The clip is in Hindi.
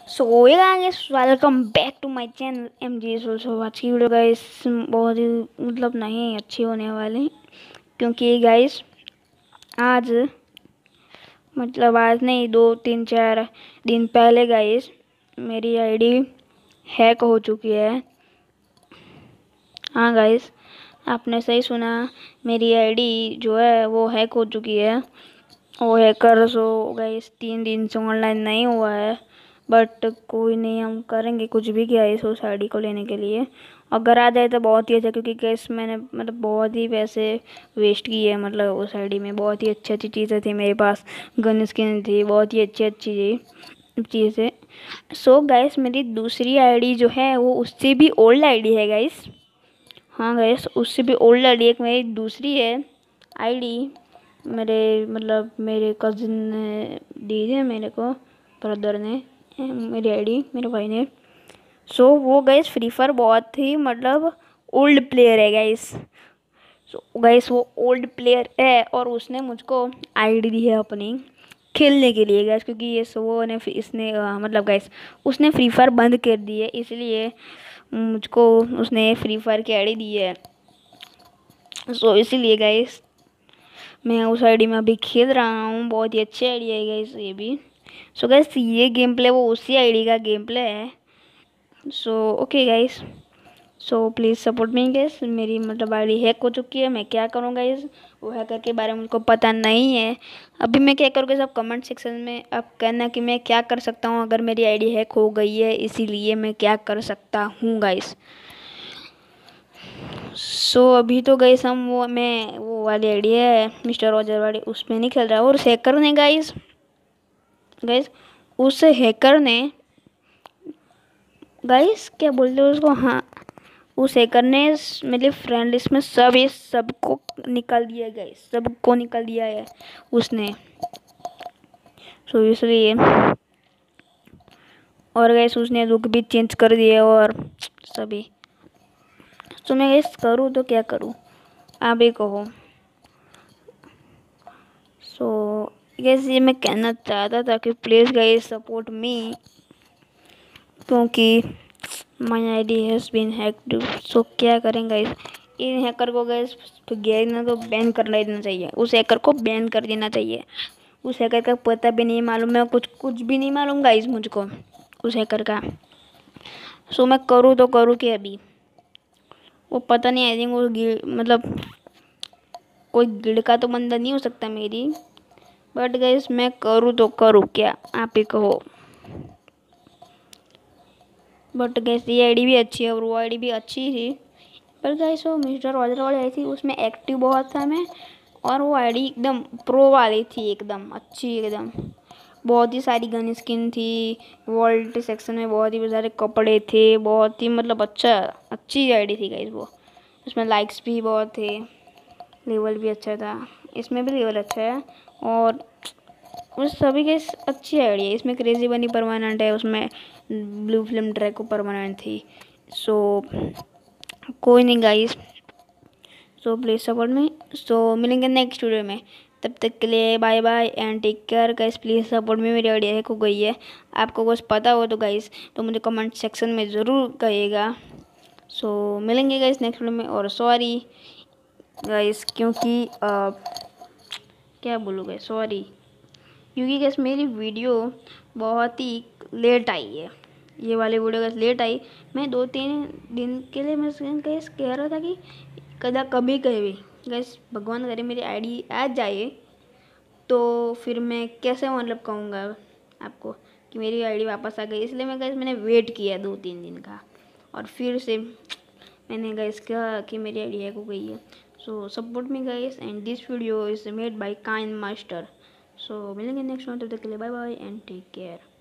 So guys welcome back to my channel MG सोल्सो। आज की वीडियो गाइस बहुत ही नहीं अच्छी होने वाली, क्योंकि गाइस आज आज नहीं 2-3-4 दिन पहले गाइस मेरी आईडी हैक हो चुकी है। हाँ गाइस, आपने सही सुना, मेरी आईडी जो है वो हैक हो चुकी है। वो हैकर गाइस 3 दिन से ऑनलाइन नहीं हुआ है, बट कोई नहीं, हम करेंगे कुछ भी किया इस उस आईडी को लेने के लिए। अगर आ जाए तो बहुत ही अच्छा, क्योंकि गैस मैंने बहुत ही पैसे वेस्ट किए। उस आईडी में बहुत ही अच्छी अच्छी चीज़ें थी, मेरे पास गन स्किन थी, बहुत ही अच्छी अच्छी चीज़ें। सो गाइस मेरी दूसरी आईडी जो है वो उससे भी ओल्ड आईडी है गाइस। हाँ गाइस, उससे भी ओल्ड आईडी एक मेरी दूसरी है आईडी। मेरे कज़न ने दी है, मेरे को ब्रदर ने मेरी आईडी, मेरे भाई ने। सो वो गाइस फ्री फायर बहुत ही ओल्ड प्लेयर है गाइस। गाइस वो ओल्ड प्लेयर है और उसने मुझको आईडी दी है अपनी खेलने के लिए गाइस, क्योंकि ये वो ने इसने गाइस उसने फ्री फायर बंद कर दी है, इसलिए मुझको उसने फ्री फायर की आईडी दी है। सो इसीलिए गाइस मैं उस आईडी में अभी खेल रहा हूँ। बहुत ही अच्छी आईडी है गाइस ये भी। सो गाइस ये गेम प्ले वो उसी आईडी का गेम प्ले है। So okay guys, so please support me guys. मेरी आईडी हैक हो चुकी है, मैं क्या करूँ गाइस, वो हैकर के बारे में मुझको पता नहीं है। अभी मैं क्या करूँ, सब कमेंट सेक्शन में अब कहना कि मैं क्या कर सकता हूँ अगर मेरी आईडी हैक हो गई है, इसीलिए मैं क्या कर सकता हूँ गाइस। सो अभी तो गाइस वो वाली आईडी है मिस्टर रॉजर वाली, उसमें नहीं खेल रहा। और उस हैकर ने गाइस उस हैकर ने गाइस क्या बोलते हैं उसको, हाँ उस हैकर ने मेरे फ्रेंड लिस्ट में सबको निकाल दिया गाइस, सबको निकाल दिया है उसने। सो इसलिए और गाइस उसने लुक भी चेंज कर दिया और सभी। तो मैं गाइस करूँ तो क्या करूँ, आप ही कहो। सो गाइस ये मैं कहना चाहता था कि प्लीज़ गाइस सपोर्ट मी, क्योंकि my ID has been hacked. So क्या करें गाइस, इन हैकर को गाइस गिरना तो बैन करना देना चाहिए, उस हैकर को बैन कर देना चाहिए। उस हैकर का पता भी नहीं मालूम है, कुछ भी नहीं मालूम गाइस मुझको उस हैकर का। सो मैं करूँ तो करूँ कि अभी वो पता नहीं, आई थिंक वो कोई गिड़ का तो बंदा नहीं हो सकता मेरी, बट गाइस मैं करूँ तो करूँ क्या, आप ही कहो। बट गैस ये आईडी भी अच्छी है और वो आईडी भी अच्छी थी, पर गैस वो मिस्टर रॉजर वाली आई थी उसमें एक्टिव बहुत था मैं, और वो आईडी एकदम प्रो वाली थी, एकदम अच्छी, एकदम बहुत ही सारी गन स्किन थी, वॉल्ट सेक्शन में बहुत ही सारे कपड़े थे, बहुत ही अच्छी आईडी थी गाइस वो। उसमें लाइक्स भी बहुत थे, लेवल भी अच्छा था, इसमें भी लेवल अच्छा है, और उस सभी के अच्छी आईडी है। इसमें क्रेजी बनी परमानेंट है, उसमें ब्लू फिल्म ड्रैको परमानेंट थी। सो कोई नहीं गाइस, सो प्लीज़ सपोर्ट में। सो मिलेंगे नेक्स्ट वीडियो में, तब तक के लिए bye bye and take care guys. Please support में, मेरी आईडी हैक हो गई है, आपको कुछ पता हो तो गाइस तो मुझे कमेंट सेक्शन में ज़रूर कहिएगा। सो मिलेंगे गाइस नेक्स्ट वीडियो में, और सॉरी गाइस क्योंकि क्या बोलूँ सॉरी, क्योंकि गैस मेरी वीडियो बहुत ही लेट आई है, ये वाली वीडियो गैस लेट आई। मैं 2-3 दिन के लिए मैं गैस कह रहा था कि कभी गैस भगवान करे मेरी आईडी आ जाए, तो फिर मैं कैसे कहूँगा आपको कि मेरी आईडी वापस आ गई। इसलिए मैंने वेट किया 2-3 दिन का, और फिर से मैंने गैस कहा कि मेरी आईडी हैक हो गई है। So support me guys, and this video is made by KineMaster. So मिलेंगे नेक्स्ट वन, तब तक के लिए bye bye and take care.